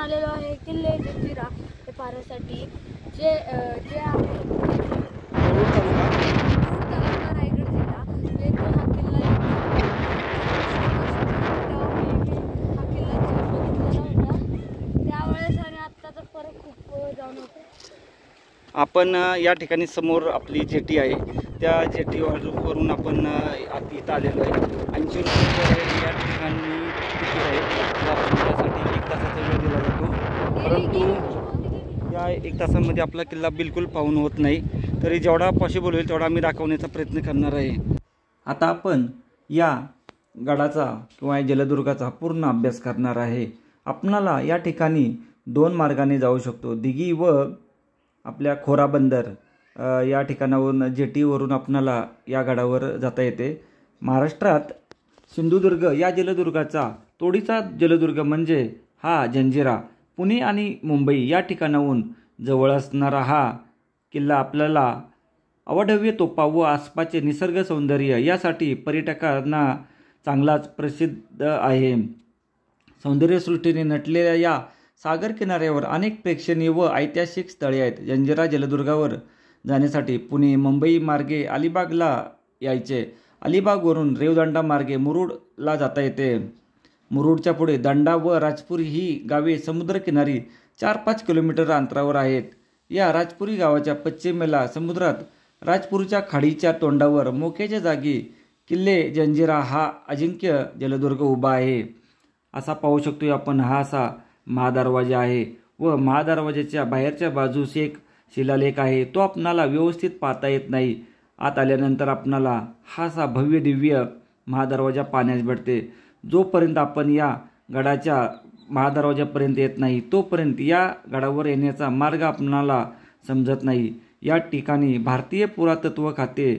आलेलो आहे किल्ले जंजिरा हे पाहण्यासाठी जे जे आहे तालुका रायगड जिल्हा येथे हा किल्ला हा किल्ला बघितलेला होता त्यावेळेस आणि आत्ताचा फरक खूप जाणवतो। आपण या ठिकाणी समोर आपली जेटी आहे, त्या जेटीवरून आपण इथं आलेलो आहे। 80 रुपये या ठिकाणी तिकीट आहे, त्यासाठी 1 तासाचा वेळ दिला जातो, परंतु या 1 तासामध्ये आपला किल्ला बिलकुल पाहून होत नाही, तरी जेवढा पॉसिबल होईल तेवढा मी दाखवण्याचा प्रयत्न करणार आहे। आता आपण या गडाचा किंवा जलदुर्गाचा पूर्ण अभ्यास करणार आहे। आपणाला या ठिकाणी 2 मार्गाने जाऊ शकतो, दिघी व आपल्या खोरा बंदर या ठिकाणावरून जेटीवरून आपणाला या गडावर जाता येते। महाराष्ट्रात सिंधुदुर्ग या जलदुर्गाचा तोडीचा जलदुर्ग म्हणजे हा जंजिरा, पुणे आणि मुंबई या ठिकाणाहून जवळ असणारा हा किल्ला आपल्याला अवाढव्य तोफा व आसपासचे निसर्ग सौंदर्य यासाठी पर्यटकांना चांगलाच प्रसिद्ध आहे। सौंदर्यसृष्टीने नटलेल्या या सागर किनाऱ्यावर अनेक प्रेक्षणीय व ऐतिहासिक स्थळे आहेत। जंजिरा जलदुर्गावर जाण्यासाठी पुणे मुंबई मार्गे अलिबागला यायचे, अलिबागवरून रेवदंडा मार्गे मुरुडला जाता येते। मुरुडच्या पुढे दंडा व राजपुरी ही गावे समुद्रकिनारी 4-5 किलोमीटर अंतरावर आहेत। या राजपुरी गावाच्या पश्चिमेला समुद्रात राजपुरीच्या खाडीच्या तोंडावर मोक्याच्या जागी किल्ले जंजिरा हा अजिंक्य जलदुर्ग उभा आहे। असा पाहू शकतो आपण, हा असा महादरवाजा आहे व महादरवाजाच्या बाहेरच्या बाजूस एक शिलालेख आहे, तो आपणाला व्यवस्थित पाहता येत नाही। आत आल्यानंतर आपणाला हा असा भव्य दिव्य महादरवाजा पाहण्यास भेटते। जोपर्यंत आपण या गडाच्या महादरवाजापर्यंत येत नाही तोपर्यंत या गडावर येण्याचा मार्ग आपणाला समजत नाही। या ठिकाणी भारतीय पुरातत्व खाते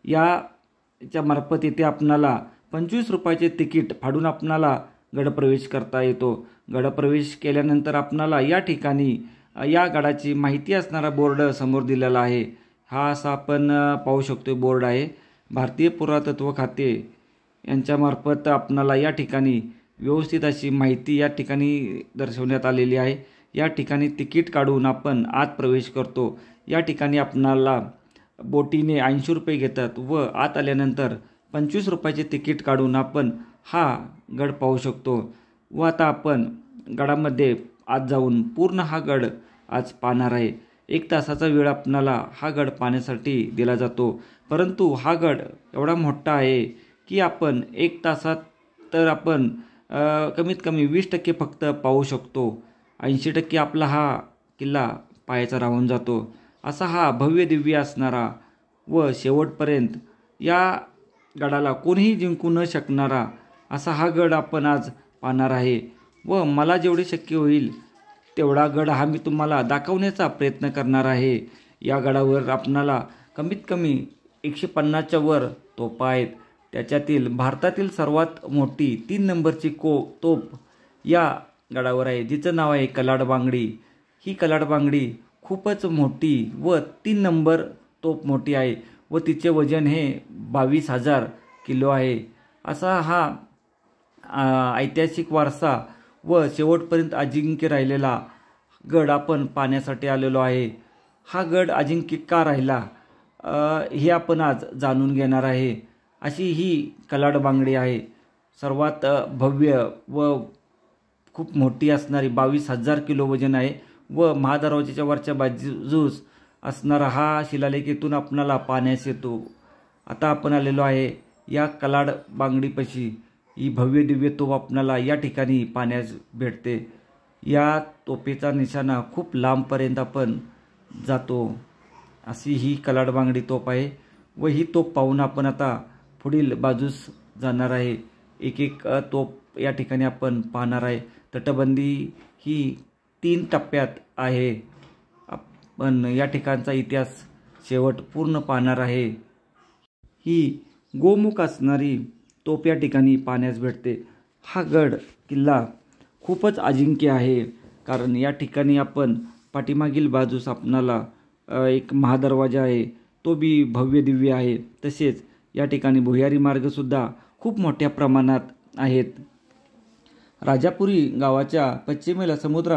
याच्या मार्फत येथे आपणाला 25 रुपयाचे तिकीट फाडून आपणाला गडप्रवेश करता येतो। गडप्रवेश केल्यानंतर आपणाला या ठिकाणी या गडाची माहिती असणारा बोर्ड समोर दिलेला आहे। हा असा आपण पाहू शकतो बोर्ड आहे, भारतीय पुरातत्व खाते यांच्यामार्फत आपणाला या ठिकाणी व्यवस्थित अशी माहिती या ठिकाणी दर्शवण्यात आलेली आहे। या ठिकाणी तिकीट काढून आपण आत प्रवेश करतो। या ठिकाणी आपणाला बोटीने 80 रुपये घेतात व आत आल्यानंतर 25 रुपयाचे तिकीट काढून आपण हा गड पाहू शकतो। व आता आपण गडामध्ये आत जाऊन पूर्ण हा गड आज पाहणार आहे। 1 तासाचा वेळ आपणाला हा गड पाहण्यासाठी दिला जातो, परंतु हा गड एवढा मोठा आहे की आपण 1 तासात तर आपण कमीत कमी 20% फक्त पाहू शकतो, 80% आपला हा किल्ला पाहायचा राहून जातो। असा हा भव्य दिव्य असणारा व शेवटपर्यंत या गडाला कोणीही जिंकू न शकणारा असा हा गड आपण आज पाहणार आहे व मला जेवढे शक्य होईल तेवढा गड हा मी तुम्हाला दाखवण्याचा प्रयत्न करणार आहे। या गडावर आपणाला कमीत कमी 150च्या वर तोफा आहेत, त्याच्यातील भारतातील सर्वात मोठी 3 नंबरची तोफ या गडावर आहे, जिचं नाव आहे कलाड बांगडी। ही कलाड बांगडी खूपच मोठी व 3 नंबर तोफ मोठी आहे व तिचे वजन हे 22,000 किलो आहे। असा हा ऐतिहासिक वारसा व शेवटपर्यंत अजिंक्य राहिलेला गड आपण पाहण्यासाठी आलेलो आहे। हा गड अजिंक्य का राहिला हे आपण आज जाणून घेणार आहे। अशी ही कलाड बांगडी आहे, सर्वात भव्य व खूप मोठी असणारी 22,000 किलो वजन आहे व महादरवाजाच्या वरच्या बाजूस असणारा हा शिलालेख इथून आपणाला पाहण्यास येतो। आता आपण आलेलो आहे या कलाड बांगडीपाशी। ही भव्य दिव्य तोफ आपणाला या ठिकाणी पाहण्यास भेटते। या तोफेचा निशाणा खूप लांबपर्यंत आपण जातो, अशी ही कलाड बांगडी तोफ आहे व ही तोफ पाहून आपण आता पुढील बाजूस जाणार आहे। एक एक तोफ या ठिकाणी आपण पाहणार आहे। तटबंदी ही 3 टप्प्यात आहे। आपण या ठिकाणचा इतिहास शेवट पूर्ण पाहणार आहे। ही गोमुख असणारी तोफ या ठिकाणी पाहण्यास भेटते। हा गड किल्ला खूपच अजिंक्य आहे, कारण या ठिकाणी आपण पाठीमागील बाजूस आपणाला एक महादरवाजा आहे, तो बी भव्य दिव्य आहे। तसेच या ठिकाणी भुयारी मार्गसुद्धा खूप मोठ्या प्रमाणात आहेत। राजापुरी गावाच्या पश्चिमेला समुद्रात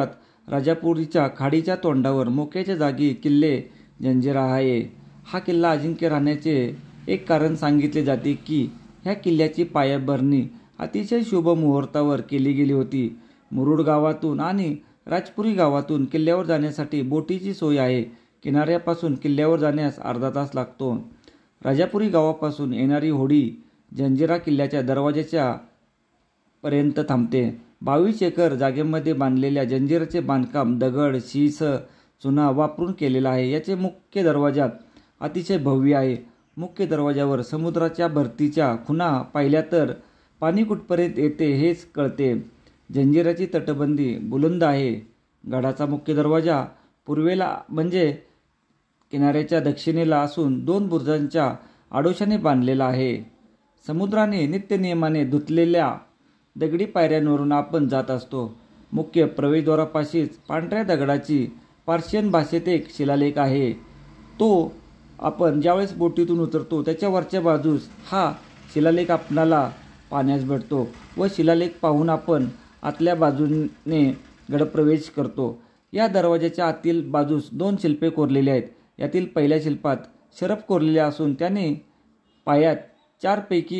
राजापुरीच्या खाडीच्या तोंडावर मोक्याच्या जागी किल्ले जंजिरा आहे. हा किल्ला अजिंक्य राहण्याचे एक कारण सांगितले जाते की ह्या किल्ल्याची पायाभरणी अतिशय शुभ मुहूर्तावर केली गेली होती. मुरुड गावातून आणि राजपुरी गावातून किल्ल्यावर जाण्यासाठी बोटीची सोय आहे. किनाऱ्यापासून किल्ल्यावर जाण्यास अर्धा तास लागतो. राजापुरी गावापासून येणारी होडी जंजिरा किल्ल्याच्या दरवाजाच्या पर्यंत थांबते. 22 एकर जागेमध्ये बांधलेल्या जंजिराचे बांधकाम दगड, शीस, चुना वापरून केलेलं आहे. याचे मुख्य दरवाजा अतिशय भव्य आहे. मुख्य दरवाजावर समुद्राच्या भरतीच्या खुणा पाहिल्या तर पाणी कुठपर्यंत येते हेच कळते. जंजिराची तटबंदी बुलंद आहे. गडाचा मुख्य दरवाजा पूर्वेला म्हणजे किनाऱ्याच्या दक्षिणेला असून 2 बुरुजांच्या आडोशाने बांधलेला आहे. समुद्राने नित्यनियमाने धुतलेल्या दगडी पायऱ्यांवरून आपण जात असतो. मुख्य प्रवेशद्वारापाशीच पांढऱ्या दगडाची पर्शियन भाषेत एक शिलालेख आहे. तो आपण ज्यावेळेस बोटीतून उतरतो त्याच्या वरच्या बाजूस हा शिलालेख आपणाला पाहण्यास भेटतो व शिलालेख पाहून आपण आतल्या बाजूने गडप्रवेश करतो. या दरवाजाच्या आतील बाजूस 2 शिल्पे कोरलेली आहेत. यातील पहिल्या शिल्पात शरफ कोरलेले असून त्याने पायात 4 पैकी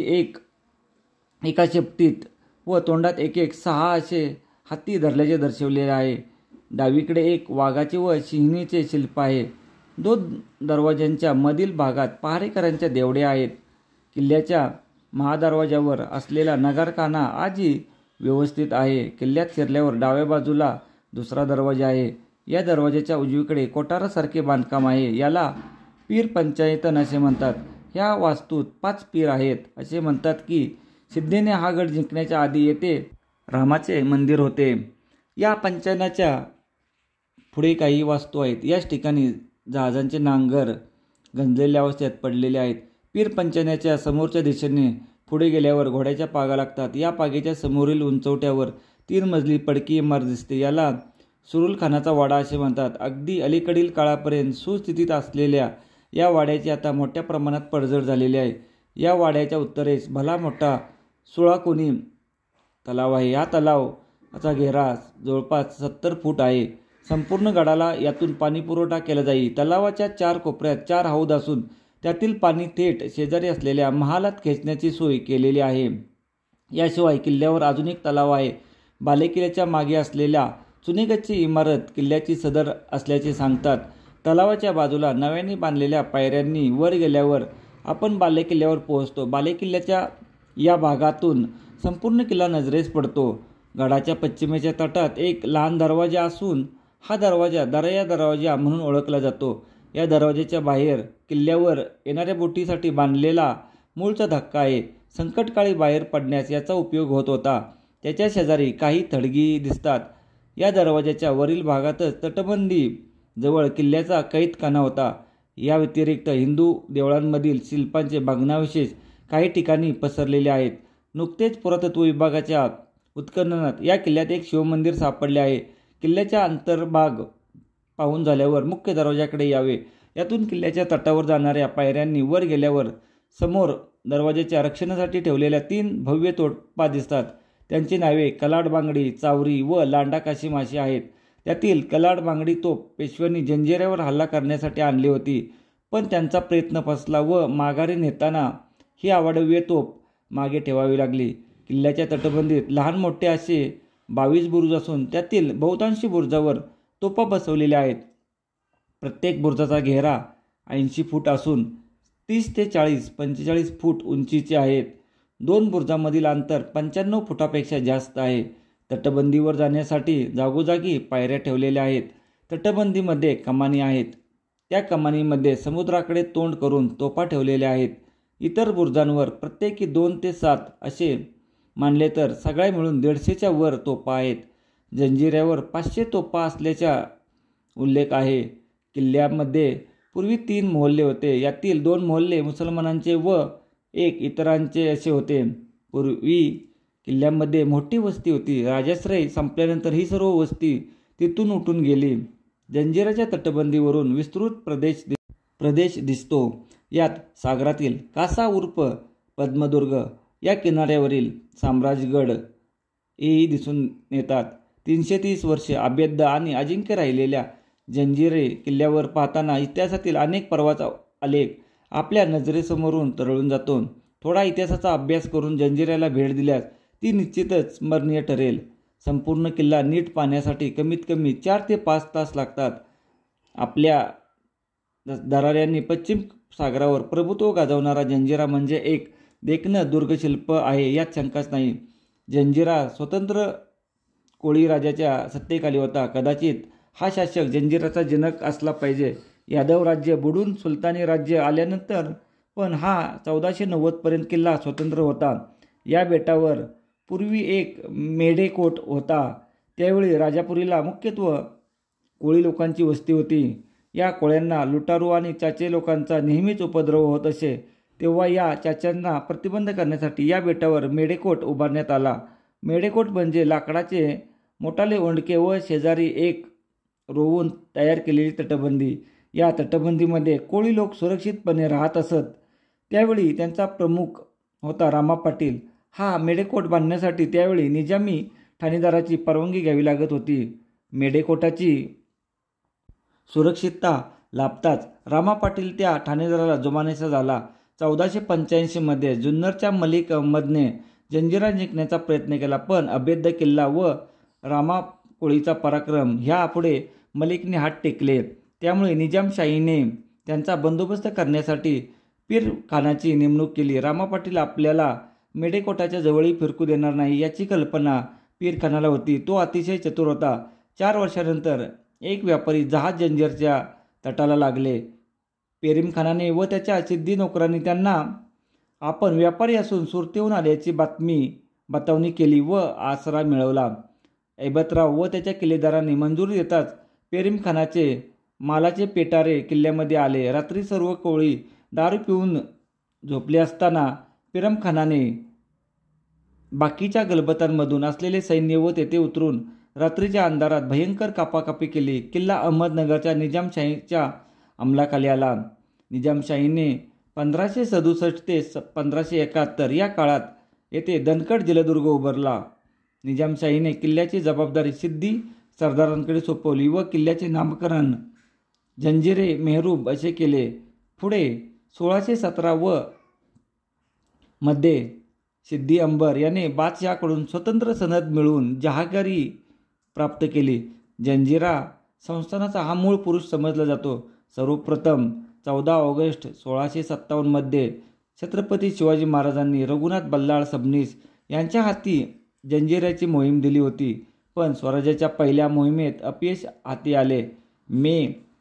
एका शेपटीत व तोंडात 6 असे हत्ती धरल्याचे दर्शवलेले आहे. डावीकडे एक वाघाचे व सिंहिणीचे शिल्प आहे. 2 दरवाजांच्या मधील भागात पहारेकरांच्या देवड्या आहेत. किल्ल्याच्या महादरवाजावर असलेला नगारखाना आजही व्यवस्थित आहे. किल्ल्यात शिरल्यावर डाव्या बाजूला दुसरा दरवाजा आहे. या दरवाजाच्या उजवीकडे कोठारासारखे बांधकाम आहे. याला पीर पंचायतन असे म्हणतात. ह्या वास्तूत 5 पीर आहेत. असे म्हणतात की सिद्धीने हा गड जिंकण्याच्या आधी येथे रामाचे मंदिर होते. या पंचायनाच्या पुढे काही वास्तू आहेत. याच ठिकाणी जहाजांचे नांगर गंजलेल्या अवस्थेत पडलेले आहेत. पीर पंचायनाच्या समोरच्या दिशेने पुढे गेल्यावर घोड्याच्या पागा लागतात. या पागेच्या समोरील उंचवट्यावर 3 मजली पडकी इमारत दिसते. याला सुरुल खानाचा वाडा असे म्हणतात. अगदी अलीकडील काळापर्यंत सुस्थितीत असलेल्या या वाड्याची आता मोठ्या प्रमाणात पडझड झालेली आहे. या वाड्याच्या उत्तरेस भला मोठा 16 कोनी तलाव आहे. हा तलावाचा घेरा जवळपास 70 फूट आहे. संपूर्ण गडाला यातून पाणी पुरवठा केला जाईल. तलावाच्या 4 कोपऱ्यात 4 हौद असून त्यातील पाणी थेट शेजारी असलेल्या महालात खेचण्याची सोय केलेली आहे. याशिवाय किल्ल्यावर अजून एक तलाव आहे. बालेकिल्ल्याच्या मागे असलेल्या चुनेगच्ची इमारत किल्ल्याची सदर असल्याचे सांगतात. तलावाच्या बाजूला नव्याने बांधलेल्या पायऱ्यांनी वर गेल्यावर आपण बालेकिल्ल्यावर पोहोचतो. बालेकिल्ल्याच्या या भागातून संपूर्ण किल्ला नजरेस पडतो. गडाच्या पश्चिमेच्या तटात एक लहान दरवाजा असून हा दरवाजा दर्या दरवाजा म्हणून ओळखला जातो. या दरवाजाच्या बाहेर किल्ल्यावर येणाऱ्या बोटीसाठी बांधलेला मूळचा धक्का आहे. संकटकाळी बाहेर पडण्यास याचा उपयोग होत होता. त्याच्या शेजारी काही थडगी दिसतात. या दरवाजाच्या वरील भागातच तटबंदी जवळ किल्ल्याचा कैदखाना होता. या व्यतिरिक्त हिंदू देवळांमधील शिल्पांचे भग्नावशेष काही ठिकाणी पसरलेले आहेत. नुकतेच पुरातत्व विभागाच्या उत्खननात या किल्ल्यात एक शिवमंदिर सापडले आहे. किल्ल्याचा अंतर्भाग पाहून झाल्यावर मुख्य दरवाजाकडे यावे. यातून किल्ल्याच्या तटावर जाणाऱ्या पायऱ्यांनी वर गेल्यावर समोर दरवाजाच्या रक्षणासाठी ठेवलेल्या 3 भव्य तोफा दिसतात. त्यांची नावे कलाड बांगडी, चावरी व लांडा काशीमाशी आहेत. त्यातील कलाड बांगडी तोफ पेशव्यांनी जंजिऱ्यावर हल्ला करण्यासाठी आणली होती, पण त्यांचा प्रयत्न फसला व माघारी नेताना ही अवाढव्य तोफ मागे ठेवावी लागली. किल्ल्याच्या तटबंदीत लहान मोठे असे 22 बुरुज असून त्यातील बहुतांशी बुरुजावर तोफा बसवलेल्या आहेत. प्रत्येक बुरुजाचा घेरा 80 फूट असून 30 ते 45 फूट उंचीचे आहेत. 2 बुरुजांमधील अंतर 95 फुटापेक्षा जास्त आहे. तटबंदीवर जाण्यासाठी जागोजागी पायऱ्या ठेवलेल्या आहेत. तटबंदीमध्ये कमानी आहेत. त्या कमानीमध्ये समुद्राकडे तोंड करून तोफा ठेवलेल्या आहेत. इतर बुरुजांवर प्रत्येकी 2 ते 7 असे मानले तर सगळ्या मिळून 150च्या वर तोफा आहेत. जंजिऱ्यावर 500 तोफा असल्याचा उल्लेख आहे. किल्ल्यामध्ये पूर्वी 3 मोहल्ले होते. यातील 2 मोहल्ले मुसलमानांचे व 1 इतरांचे असे होते. पूर्वी किल्ल्यामध्ये मोठी वस्ती होती. राजाश्रय संपल्यानंतर ही सर्व वस्ती तिथून उठून गेली. जंजिराच्या तटबंदीवरून विस्तृत प्रदेश दिसतो. यात सागरातील कासा उर्फ पद्मदुर्ग या किनाऱ्यावरील साम्राजगड हेही दिसून येतात. 330 वर्षे अभेद्य आणि अजिंक्य राहिलेल्या जंजिरे किल्ल्यावर पाहताना इतिहासातील अनेक पर्वाचा आलेख आपल्या नजरेसमोरून तरळून जातो. थोडा इतिहासाचा अभ्यास करून जंजिऱ्याला भेट दिल्यास ती निश्चितच स्मरणीय ठरेल. संपूर्ण किल्ला नीट पाहण्यासाठी कमीत कमी 4 ते 5 तास लागतात. आपल्या दराऱ्यांनी पश्चिम सागरावर प्रभुत्व गाजवणारा जंजिरा म्हणजे एक देखणं दुर्गशिल्प आहे, यात शंकाच नाही. जंजिरा स्वतंत्र कोळी राजाच्या सत्तेखाली होता. कदाचित हा शासक जंजिराचा जनक असला पाहिजे. यादव राज्य बुडून सुलतानी राज्य आल्यानंतर पण हा 1490 पर्यंत किल्ला स्वतंत्र होता. या बेटावर पूर्वी एक मेढेकोट होता. त्यावेळी राजापुरीला मुख्यत्वे कोळी लोकांची वस्ती होती. या कोळ्यांना लुटारू आणि चाचे लोकांचा नेहमीच उपद्रव होत असे. तेव्हा या चाच्यांना प्रतिबंध करण्यासाठी या बेटावर मेढेकोट उभारण्यात आला. मेढेकोट म्हणजे लाकडाचे मोठाले ओंडके व शेजारी एक रोवून तयार केलेली तटबंदी. या तटबंदीमध्ये कोळी लोक सुरक्षितपणे राहत असत. त्यावेळी त्यांचा प्रमुख होता रामा पाटील. हा मेढेकोट बांधण्यासाठी त्यावेळी निजामी ठाणेदाराची परवानगी घ्यावी लागत होती. मेढेकोटाची सुरक्षितता लाभताच रामा पाटील त्या ठाणेदाराला जुमानासा झाला. 1485 मध्ये जुन्नरच्या मलिक अहमदने जंजिरा जिंकण्याचा प्रयत्न केला, पण अभेद्य किल्ला व रामा कोळीचा पराक्रम ह्यापुढे मलिकने हात टेकले. त्यामुळे निजामशाहीने त्यांचा बंदोबस्त करण्यासाठी पीर खानाची नेमणूक केली. रामा पाटील आपल्याला मेढेकोटाच्या जवळही फिरकू देणार नाही याची कल्पना पीर खानाला होती. तो अतिशय चतुर होता. 4 वर्षानंतर एक व्यापारी जहाज जंजिराच्या तटाला लागले. पेरीम खानाने व त्याच्या सिद्धी नोकरांनी त्यांना आपण व्यापारी असून सुरतेहून आल्याची बतावणी केली व आसरा मिळवला. ऐबतराव व त्याच्या किल्लेदारांनी मंजुरी देताच पेरीम खानाचे मालाचे पेटारे किल्ल्यामध्ये आले. रात्री सर्व कोळी दारू पिऊन झोपले असताना पेरीम खानाने बाकीच्या गलबतांमधून असलेले सैन्य व तेथे उतरून रात्रीच्या अंधारात भयंकर कापाकापी केली. किल्ला अहमदनगरच्या निजामशाहीच्या अंमलाखाली आला. निजामशाहीने 1567 ते 1571 या काळात येथे दणकट जलदुर्ग उभारला. निजामशाहीने किल्ल्याची जबाबदारी सिद्धी सरदारांकडे सोपवली व किल्ल्याचे नामकरण जंजिरे मेहरूब असे केले. पुढे 1617 मध्ये सिद्दी अंबर याने बादशहाकडून स्वतंत्र सनद मिळवून जहागिरी प्राप्त केली. जंजिरा संस्थानाचा हा मूळ पुरुष समजला जातो. सर्वप्रथम 14 ऑगस्ट 1657 मध्ये छत्रपती शिवाजी महाराजांनी रघुनाथ बल्लाळ सबनीस यांच्या हाती जंजिऱ्याची मोहीम दिली होती, पण स्वराज्याच्या पहिल्या मोहिमेत अपयश हाती आले. मे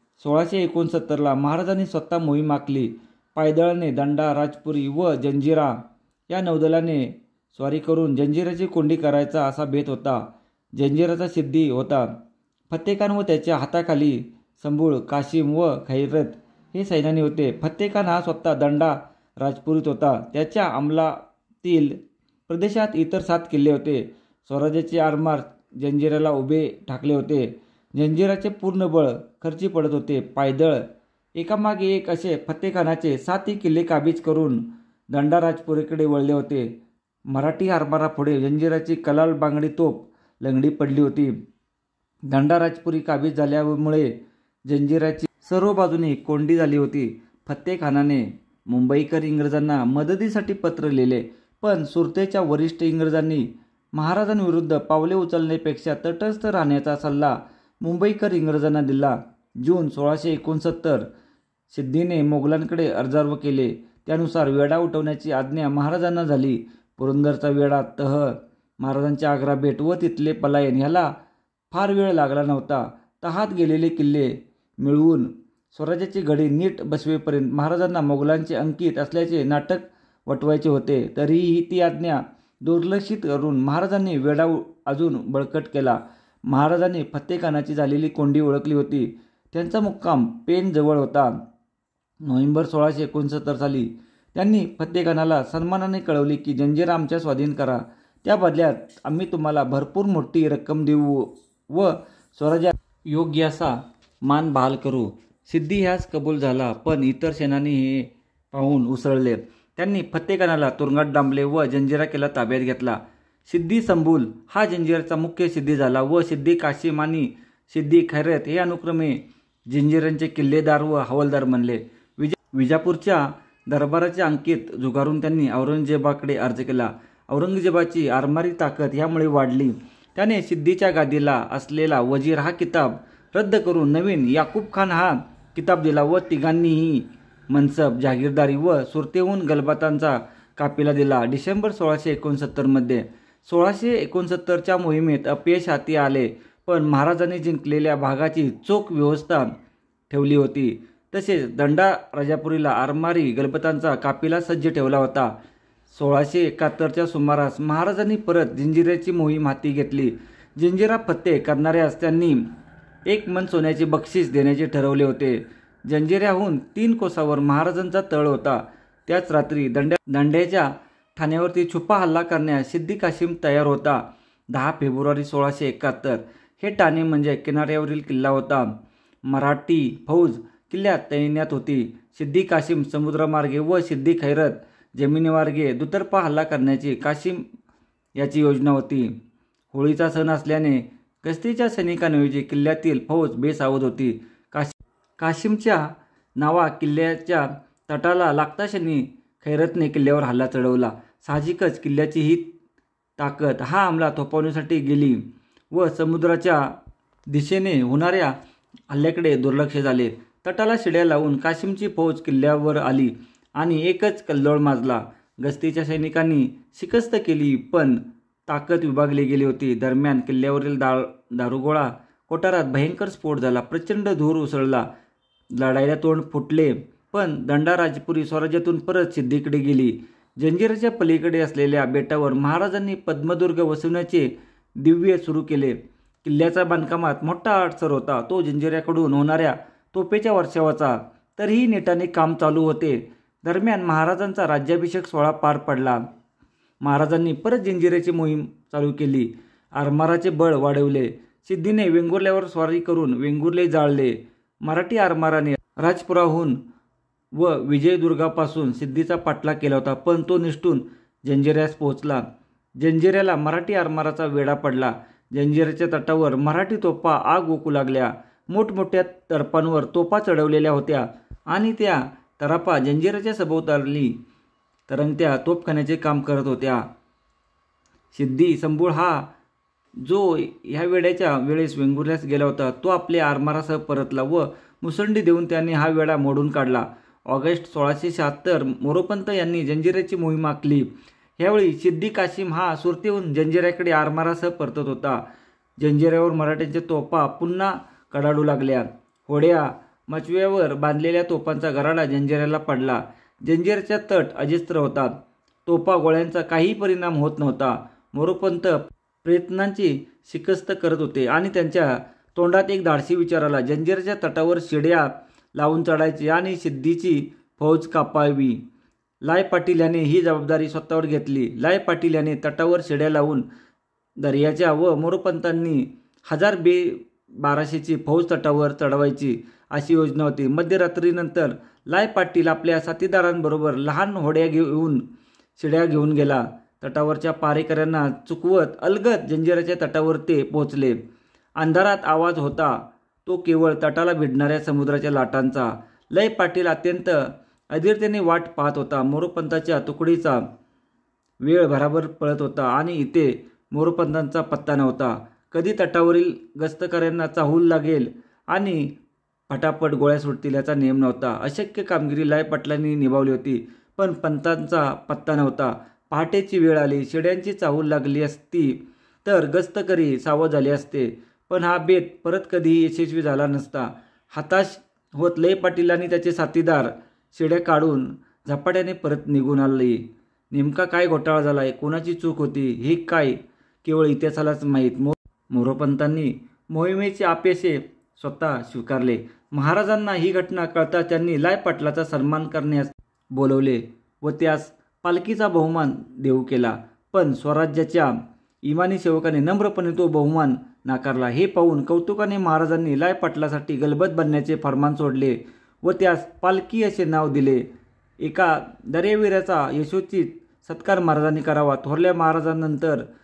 1669 महाराजांनी स्वतः मोहीम आखली. पायदळाने दंडा, राजपुरी व जंजिरा या नौदलाने स्वारी करून जंजिऱ्याची कोंडी करायचा असा बेत होता. जंजिराचा सिद्धी होता. फत्तेखान व त्याच्या हाताखाली संबूळ, काशिम व खैरत हे सैन्यानी होते. फत्तेखान हा स्वतः दंडा राजपुरीत होता. त्याच्या अंमलातील प्रदेशात इतर 7 किल्ले होते. स्वराज्याचे आरमार जंजिऱ्याला उभे ठाकले होते. जंजिराचे पूर्ण बळ खर्ची पडत होते. पायदळ एकामागे एक असे फत्तेखानाचे 7 किल्ले काबीज करून दंडा राजपुरीकडे वळले होते. मराठी आरमारापुढे जंजिराची कलाल बांगडी तोफ लंगडी पडली होती. दंडा राजपुरी काबीज झाल्यामुळे जंजिराची सर्व बाजूनी कोंडी झाली होती. फत्तेखानाने मुंबईकर इंग्रजांना मदतीसाठी पत्र लिहिले, पण सुरतेच्या वरिष्ठ इंग्रजांनी महाराजांविरुद्ध पावले उचलण्यापेक्षा तटस्थ राहण्याचा सल्ला मुंबईकर इंग्रजांना दिला. जून 1669 सिद्धीने मोगलांकडे अर्जार्व केले. त्यानुसार वेढा उठवण्याची आज्ञा महाराजांना झाली. पुरंदरचा वेढा, तह, महाराजांची आग्रा भेट व तिथले पलायन ह्याला फार वेळ लागला नव्हता. तहात गेलेले किल्ले मिळवून स्वराज्याची घडी नीट बसवेपर्यंत महाराजांना मोगलांचे अंकित असल्याचे नाटक वटवायचे होते. तरीही ती आज्ञा दुर्लक्षित करून महाराजांनी वेढा अजून बळकट केला. महाराजांनी फत्तेखानाची झालेली कोंडी ओळखली होती. त्यांचा मुक्काम पेण जवळ होता. नोव्हेंबर 1669 साली त्यांनी फत्तेखानाला सन्मानाने कळवले की जंजिरा आमच्या स्वाधीन करा, त्या बदल्यात आम्ही तुम्हाला भरपूर मोठी रक्कम देऊ व स्वराज्यात योग्य असा मान बहाल करू. सिद्धी ह्यास कबूल झाला, पण इतर सेनानी हे पाहून उसळले. त्यांनी फत्तेखानाला तुरुंगात डांबले व जंजिरा किल्ला ताब्यात घेतला. सिद्दी संबूल हा जंजिराचा मुख्य सिद्दी झाला व सिद्दी कासिम आणि सिद्दी खैरत हे अनुक्रमे जंजिऱ्यांचे किल्लेदार व हवालदार बनले. विजापूरच्या दरबाराच्या अंकीत झुगारून त्यांनी औरंगजेबाकडे अर्ज केला. औरंगजेबाची आरमारी ताकद यामुळे वाढली. त्याने सिद्दीच्या गादीला असलेला वजीर हा किताब रद्द करून नवीन याकूब खान हा किताब दिला व तिघांनीही मनसब, जहागीरदारी व सुरतेहून गलबतांचा काफिला दिला. डिसेंबर 1669 मध्ये 1669च्या मोहिमेत अपयश हाती आले, पण महाराजांनी जिंकलेल्या भागाची चोख व्यवस्था ठेवली होती. तसेच दंडा राजापुरीला आरमारी गलबतांचा काफिला सज्ज ठेवला होता. 1671च्या सुमारास महाराजांनी परत जंजिऱ्याची मोहीम हाती घेतली. जंजिरा फत्ते करणाऱ्यास त्यांनी 1 मन सोन्याचे बक्षीस देण्याचे ठरवले होते. जंजिऱ्याहून 3 कोसावर महाराजांचा तळ होता. त्याच रात्री दंड्याच्या ठाण्यावरती छुपा हल्ला करण्यास सिद्दी कासिम तयार होता. 10 फेब्रुवारी 1671 हे ठाणे म्हणजे किनाऱ्यावरील किल्ला होता. मराठी फौज किल्ल्यात तैनात होती. सिद्दी कासिम समुद्रमार्गे व सिद्दी खैरत जमिनीमार्गे दुतर्फा हल्ला करण्याची कासिम याची योजना होती. होळीचा सण असल्याने गस्तीच्या सैनिकांऐवजी किल्ल्यातील फौज बेसावध होती. कासिमच्या नावा किल्ल्याच्या तटाला लागता क्षणी खैरतने किल्ल्यावर हल्ला चढवला. साहजिकच किल्ल्याची ही ताकद हा हमला थोपवण्यासाठी गेली व समुद्राच्या दिशेने होणाऱ्या हल्ल्याकडे दुर्लक्ष झाले. तटाला शिड्या लावून कासिमची फौज किल्ल्यावर आली आणि एकच कल्लोळ माजला. गस्तीच्या सैनिकांनी शिकस्त केली, पण ताकद विभागली गेली होती. दरम्यान किल्ल्यावरील दारुगोळा कोठारात भयंकर स्फोट झाला. प्रचंड धूर उसळला. लढाईला तोंड फुटले, पण दंडा राजपुरी स्वराज्यातून परत सिद्धीकडे गेली. जंजिराच्या पलीकडे असलेल्या बेटावर महाराजांनी पद्मदुर्ग वसवण्याचे दिव्य सुरू केले. किल्ल्याच्या बांधकामात मोठा अडसर होता. तो जंजिऱ्याकडून होणाऱ्या तोफेच्या वर्षावाचा, तरीही नेटाने काम चालू होते. दरम्यान महाराजांचा राज्याभिषेक सोहळा पार पडला. महाराजांनी परत जंजिऱ्याची मोहीम चालू केली. आरमाराचे बळ वाढवले. सिद्धीने वेंगुर्ल्यावर स्वारी करून वेंगुर्ले जाळले. मराठी आरमाराने राजपुराहून व विजयदुर्गापासून सिद्धीचा पाठलाग केला होता, पण तो निसटून जंजिऱ्यास पोहोचला. जंजिऱ्याला मराठी आरमाराचा वेढा पडला. जंजिऱ्याच्या तटावर मराठी तोफा आग ओकू लागल्या. मोठमोठ्या तर्फांवर तोफा चढवलेल्या होत्या आणि त्या तराफा जंजिऱ्याच्या सभोवताली तरंगत्या तोफखान्याचे काम करत होत्या. सिद्दी संबूळ हा जो ह्या वेड्याच्या वेळेस वेंगुर्ल्यास गेला होता, तो आपल्या आरमारासह परतला व मुसंडी देऊन त्याने हा वेढा मोडून काढला. ऑगस्ट 1676 मोरोपंत यांनी जंजिऱ्याची मोहीम आखली. ह्यावेळी सिद्दी कासिम हा सुरतेहून जंजिऱ्याकडे आरमारासह परतत होता. जंजिऱ्यावर मराठ्यांच्या तोफा पुन्हा कडाडू लागल्या. होड्या मचव्यावर बांधलेल्या तोफांचा गराडा जंजिऱ्याला पडला. जंजिऱ्याचा तट अजस्त्र होता. तोफा गोळ्यांचा काही परिणाम होत नव्हता. मोरोपंत प्रयत्नांची शिकस्त करत होते आणि त्यांच्या तोंडात एक धाडसी विचार आला. जंजिऱ्याच्या तटावर शिड्या लावून चढायची आणि सिद्धीची फौज कापावी. लाय पाटील याने ही जबाबदारी स्वतःवर घेतली. लाय पाटील याने तटावर शिड्या लावून दर्याच्या व मोरोपंतांनी 1200ची फौज तटावर चढवायची अशी योजना होती. मध्यरात्रीनंतर लाय पाटील आपल्या साथीदारांबरोबर लहान होड्या घेऊन शिड्या घेऊन गेला. तटावरच्या पारेकऱ्यांना चुकवत अलगद जंजिऱ्याच्या तटावर ते पोहोचले. अंधारात आवाज होता तो केवळ तटाला भिडणाऱ्या समुद्राच्या लाटांचा. लय पाटील अत्यंत अधीरतेने वाट पाहत होता. मोरोपंताच्या तुकडीचा वेळ भराभर पळत होता आणि इथे मोरोपंतांचा पत्ता नव्हता. कधी तटावरील गस्तकऱ्यांना चाहूल लागेल आणि फटाफट गोळ्या सुटतील याचा नेम नव्हता. अशक्य कामगिरी लाय पाटलांनी निभावली होती, पण पंतांचा पत्ता नव्हता. पहाटेची वेळ आली. शिड्यांची चाहूल लागली असती तर गस्तकरी सावध झाले असते, पण हा बेत परत कधीही यशस्वी झाला नसता. हताश होत लय पाटील आणि त्याचे साथीदार शिड्या काढून झपाट्याने परत निघून आले. नेमका काय घोटाळा झालाय, कोणाची चूक होती, हे काय केवळ इतिहासालाच माहीत. मोरोपंतांनी मोहिमेचे अपयश स्वतः स्वीकारले. महाराजांना ही घटना कळताच त्यांनी लाय पाटलाचा सन्मान करण्यास बोलवले व त्यास पालखीचा बहुमान देऊ केला, पण स्वराज्याच्या इमानी सेवकाने नम्रपणे तो बहुमान नाकारला. हे पाहून कौतुकाने महाराजांनी लाय पाटलासाठी गलबत बनण्याचे फरमान सोडले व त्यास पालखी असे नाव दिले. एका दर्यावीराचा यशोचित सत्कार महाराजांनी करावा. थोरल्या महाराजांनंतर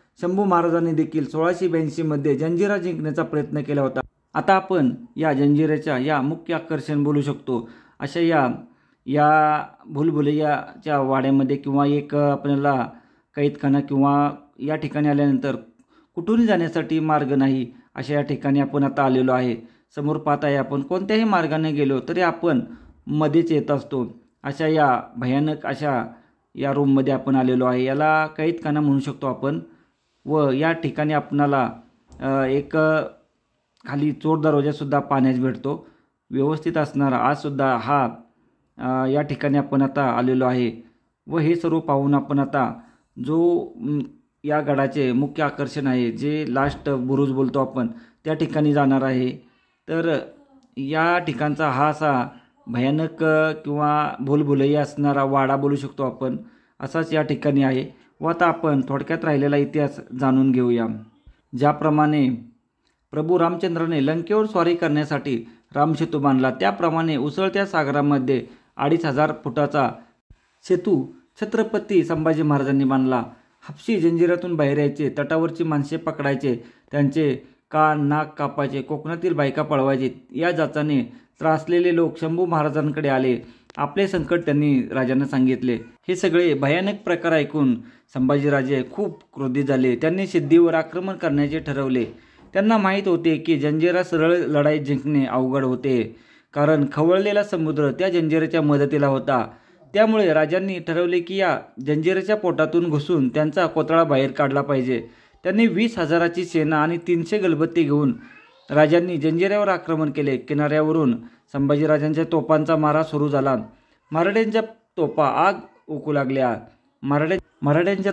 शंभू महाराजांनी देखील 1682 मध्ये जंजिरा जिंकण्याचा प्रयत्न केला होता. आता आपण या जंजिऱ्याच्या या मुख्य आकर्षण बोलू शकतो अशा या भूलभुलैयाच्या वाड्यामध्ये किंवा एक आपल्याला कैदखाना किंवा या ठिकाणी आल्यानंतर कुठूनही जाण्यासाठी मार्ग नाही अशा या ठिकाणी आपण आता आलेलो आहे. समोर पाहत आहे आपण कोणत्याही मार्गाने गेलो तरी आपण मध्येच येत असतो. अशा या भयानक अशा रूममध्ये आपण आलेलो आहे. याला कैदखाना म्हणू शकतो आपण. व या ठिकाणी आपणाला एक खाली चोर दरवाजासुद्धा पाहण्यास भेटतो. व्यवस्थित असणारा आजसुद्धा हा या ठिकाणी आपण आता आलेलो आहे. व हे सर्व पाहून आपण आता जो या गडाचे मुख्य आकर्षण आहे जे लास्ट बुरुज बोलतो आपण त्या ठिकाणी जाणार आहे. तर या ठिकाणचा हा असा भयानक किंवा भूलभुलैया असणारा वाडा बोलू शकतो आपण असाच या ठिकाणी आहे. व आता आपण थोडक्यात राहिलेला इतिहास जाणून घेऊया. ज्याप्रमाणे प्रभू रामचंद्राने लंकेवर स्वारी करण्यासाठी रामसेतू बांधला त्याप्रमाणे उसळत्या सागरामध्ये 2500 फुटाचा सेतू छत्रपती संभाजी महाराजांनी बांधला. हापशी जंजिरातून बाहेर यायचे, तटावरची माणसे पकडायचे, त्यांचे कान नाक कापायचे, कोकणातील बायका पळवायचे. या जाचाने त्रासलेले लोक शंभू महाराजांकडे आले. आपले संकट त्यांनी राजांना सांगितले. हे सगळे भयानक प्रकार ऐकून संभाजीराजे खूप क्रोधित झाले. त्यांनी सिद्धीवर आक्रमण करण्याचे ठरवले. त्यांना माहीत होते की जंजिरा सरळ लढाई जिंकणे अवघड होते, कारण खवळलेला समुद्र त्या जंजिराच्या मदतीला होता. त्यामुळे राजांनी ठरवले की या जंजिराच्या पोटातून घुसून त्यांचा कोतळा बाहेर काढला पाहिजे. त्यांनी 20,000ची सेना आणि 300 गलबत्ते घेऊन राजांनी जंजिऱ्यावर आक्रमण केले. किनाऱ्यावरून संभाजीराजांच्या तोफांचा मारा सुरू झाला. मराठ्यांच्या तोफा आग ओकू लागल्या. मराठ्यांच्या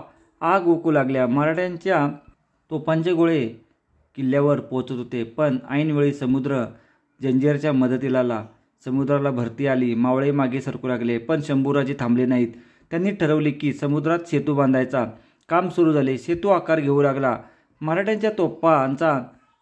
तोफांचे गोळे किल्ल्यावर पोहोचत होते. पण ऐनवेळी समुद्र जंजिराच्या मदतीला आला. समुद्राला भरती आली. मावळे मागे सरकू लागले. पण शंभूराजे थांबले नाहीत. त्यांनी ठरवले की समुद्रात सेतू बांधायचा. काम सुरू झाले. सेतू आकार घेऊ लागला. मराठ्यांच्या तोफांचा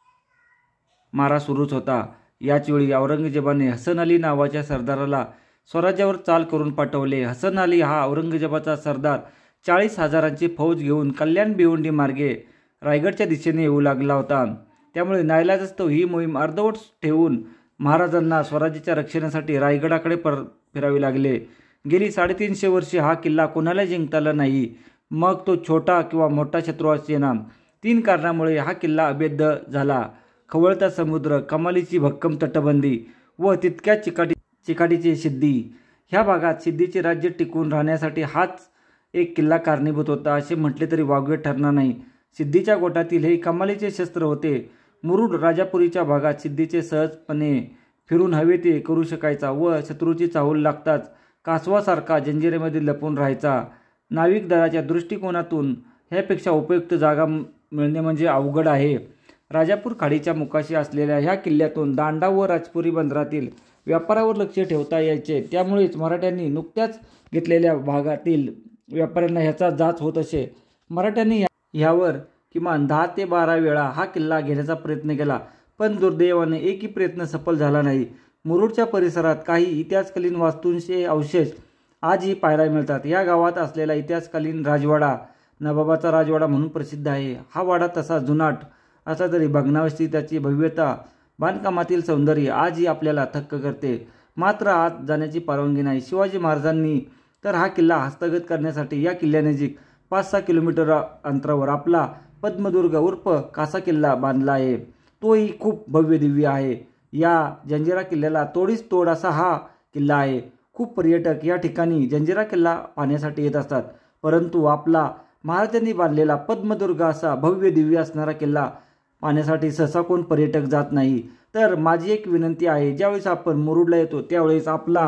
मारा सुरूच होता. याच वेळी औरंगजेबाने हसन अली नावाच्या सरदाराला स्वराज्यावर चाल करून पाठवले. हसन अली हा औरंगजेबाचा सरदार 40,000ची फौज घेऊन कल्याण भिवंडी मार्गे रायगडच्या दिशेने येऊ लागला होता. त्यामुळे नाईलाजास्तव ही मोहीम अर्धवट ठेवून महाराजांना स्वराज्याच्या रक्षणासाठी रायगडाकडे फिरावे लागले. गेली 350 वर्षे हा किल्ला कोणाला जिंकता आला नाही. मग तो छोटा किंवा मोठा शत्रू असेना. 3 कारणामुळे हा किल्ला अभेद्य झाला. खवळता समुद्र, कमालीची भक्कम तटबंदी व तितक्या चिकाटीची सिद्धी. ह्या भागात सिद्धीचे राज्य टिकून राहण्यासाठी हाच एक किल्ला कारणीभूत होता असे म्हटले तरी वावगे ठरणार नाही. सिद्धीच्या गोटातील हे कमालीचे शस्त्र होते. मुरुड राजापुरीच्या भागात सिद्धीचे सहजपणे फिरून हवे ते करू शकायचा व शत्रूची चाहूल लागताच कासवासारखा जंजिरेमध्ये लपून राहायचा. नाविक दलाच्या दृष्टिकोनातून ह्यापेक्षा उपयुक्त जागा मिळणे म्हणजे अवघड आहे. राजापूर खाडीच्या मुखाशी असलेल्या ह्या किल्ल्यातून दांडा व राजपुरी बंदरातील व्यापारावर लक्ष ठेवता यायचे. त्यामुळेच मराठ्यांनी नुकत्याच घेतलेल्या भागातील व्यापाऱ्यांना ह्याचा जाच होत असे. मराठ्यांनी ह्यावर किमान 10 ते 12 वेळा हा किल्ला घेण्याचा प्रयत्न केला, पण दुर्दैवाने एकही प्रयत्न सफल झाला नाही. मुरुडच्या परिसरात काही इतिहासकालीन वास्तूंचे अवशेष आजही पाहायला मिळतात. या गावात असलेला इतिहासकालीन राजवाडा नवाबाचा राजवाडा म्हणून प्रसिद्ध आहे. हा वाडा तसा जुनाट असला तरी भग्नावस्थेत त्याची भव्यता, बांधकामातील सौंदर्य आजही आपल्याला थक्क करते. मात्र आत जाण्याची परवानगी नाही. शिवाजी महाराजांनी तर हा किल्ला हस्तगत करण्यासाठी या किल्ल्यानजीक 5-6 किलोमीटर अंतरावर आपला पद्मदुर्ग उर्फ कासा किल्ला बांधला आहे. तोही खूप भव्य दिव्य आहे. या जंजिरा किल्ल्याला तोडीस तोड असा हा किल्ला आहे. खूप पर्यटक या ठिकाणी जंजिरा किल्ला पाहण्यासाठी येत असतात, परंतु आपला महाराजांनी बांधलेला पद्मदुर्ग असा भव्य दिव्य असणारा किल्ला पाहण्यासाठी सहसा कोण पर्यटक जात नाही. तर माझी एक विनंती आहे, ज्यावेळेस आपण मुरुडला येतो त्यावेळेस आपला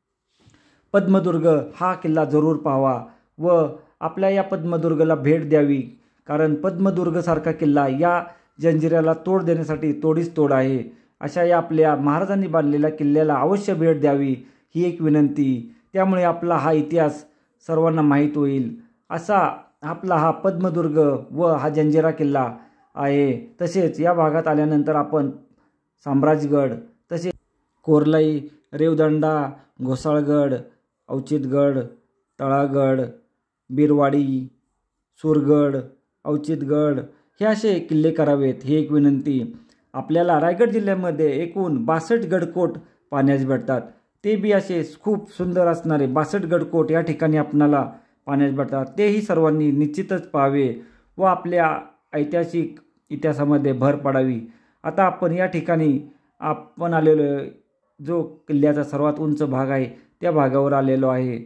पद्मदुर्ग हा किल्ला जरूर पाहावा व आपल्या या पद्मदुर्गला भेट द्यावी, कारण पद्मदुर्गसारखा किल्ला या जंजिऱ्याला तोड देण्यासाठी तोडीस तोड आहे. अशा या आपल्या महाराजांनी बांधलेल्या किल्ल्याला अवश्य भेट द्यावी ही एक विनंती. त्यामुळे आपला हा इतिहास सर्वांना माहीत होईल. असा आपला हा पद्मदुर्ग व हा जंजिरा किल्ला आहे. तसेच या भागात आल्यानंतर आपण साम्राजगड, तसेच कोरलाई, रेवदंडा, घोसाळगड, अवचितगड, तळागड, बिरवाडी, सुरगड, अवचितगड हे असे किल्ले करावेत ही एक विनंती. आपल्याला रायगड जिल्ह्यामध्ये एकूण 62 गडकोट पाहण्यास भेटतात. ते बी असे खूप सुंदर असणारे 62 गडकोट या ठिकाणी आपणाला पाहण्यास भेटतात. तेही सर्वांनी निश्चितच पाहावे व आपल्या ऐतिहासिक इतिहासामध्ये भर पडावी. आता आपण या ठिकाणी आपण आलेलो जो किल्ल्याचा सर्वात उंच भाग आहे त्या भागावर आलेलो आहे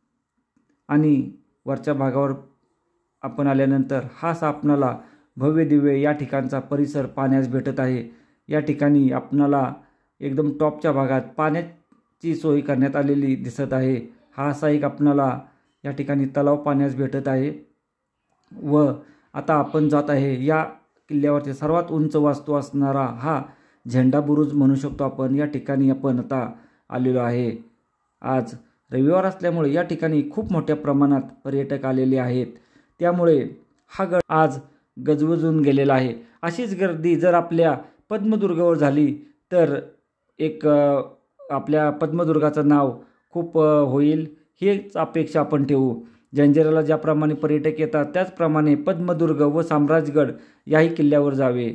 आणि वरच्या भागावर आपण आल्यानंतर हाच आपणाला भव्य दिव्य या ठिकाणचा परिसर पाहण्यास भेटत आहे. या ठिकाणी आपणाला एकदम टॉपच्या भागात पाण्याची सोय करण्यात आलेली दिसत आहे. हा असा एक आपणाला या ठिकाणी तलाव पाहण्यास भेटत आहे. व आता आपण जात आहे या किल्ल्यावरती सर्वात उंच वास्तू असणारा हा झेंडा बुरुज म्हणू शकतो आपण. या ठिकाणी आपण आता आलेलो आहे. आज रविवार असल्यामुळे या ठिकाणी खूप मोठ्या प्रमाणात पर्यटक आलेले आहेत. त्यामुळे हा गड आज गजबजून गेलेला आहे. अशीच गर्दी जर आपल्या पद्मदुर्गावर झाली तर एक आपल्या पद्मदुर्गाचं नाव खूप होईल हीच अपेक्षा आपण ठेवू. जंजिऱ्याला ज्याप्रमाणे पर्यटक येतात त्याचप्रमाणे पद्मदुर्ग व साम्राज्यगड याही किल्ल्यावर जावे.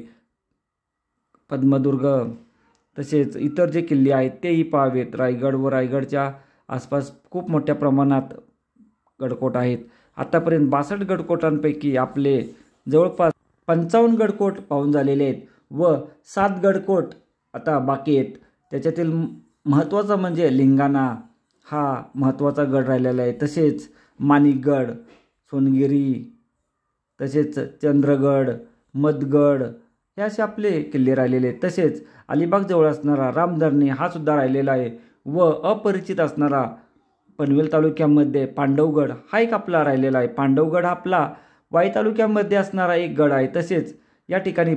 पद्मदुर्ग तसेच इतर जे किल्ले आहेत तेही पाहावेत. रायगड व रायगडच्या आसपास खूप मोठ्या प्रमाणात गडकोट आहेत. आतापर्यंत 62 गडकोटांपैकी आपले जवळपास 55 गडकोट पाहून झालेले आहेत व 7 गडकोट आता बाकी आहेत. त्याच्यातील महत्त्वाचा म्हणजे लिंगाणा हा महत्त्वाचा गड राहिलेला आहे. तसेच माणिकगड, सोनगिरी, तसेच चंद्रगड, मदगड हे असे आपले किल्ले राहिलेले आहेत. तसेच अलिबाग जवळ असणारा रामधरणी हा सुद्धा राहिलेला आहे व अपरिचित असणारा पनवेल तालुक्यामध्ये पांडवगड हा एक आपला राहिलेला आहे. पांडवगड हा आपला वाई तालुक्यामध्ये असणारा एक गड आहे. तसेच या ठिकाणी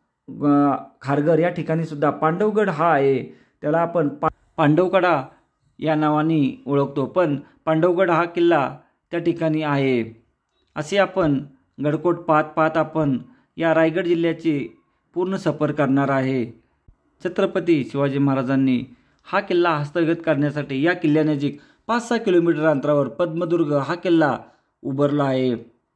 खारघर या ठिकाणी सुद्धा पांडवगड हा आहे. त्याला आपण पांडवकडा या नावाने ओळखतो, पण पांडवगड हा किल्ला त्या ठिकाणी आहे. असे आपण गडकोट पाहत पाहत आपण या रायगड जिल्ह्याची पूर्ण सफर करणार आहे. छत्रपती शिवाजी महाराजांनी हा किल्ला हस्तगत करण्यासाठी या किल्ल्यानजीक 5-6 किलोमीटर अंतरावर पद्मदुर्ग हा किल्ला उभारला आहे.